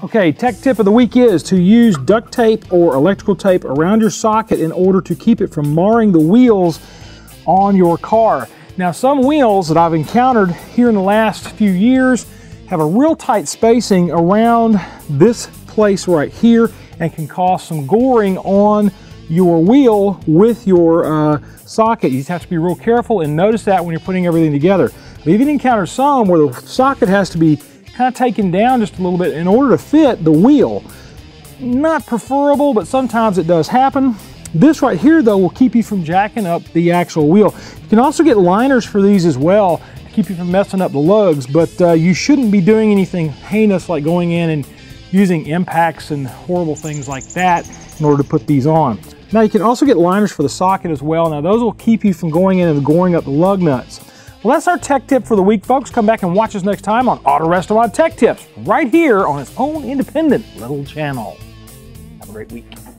Okay, tech tip of the week is to use duct tape or electrical tape around your socket in order to keep it from marring the wheels on your car. Now, some wheels that I've encountered here in the last few years have a real tight spacing around this place right here and can cause some goring on your wheel with your socket. You just have to be real careful and notice that when you're putting everything together. I've even encountered some where the socket has to be kind of taken down just a little bit in order to fit the wheel. Not preferable, but sometimes it does happen. This right here though will keep you from jacking up the actual wheel. You can also get liners for these as well to keep you from messing up the lugs, but you shouldn't be doing anything heinous like going in and using impacts and horrible things like that in order to put these on. Now you can also get liners for the socket as well. Now those will keep you from going in and goring up the lug nuts. Well, that's our tech tip for the week, folks. Come back and watch us next time on Auto Restaurant Tech Tips, right here on its own independent little channel. Have a great week.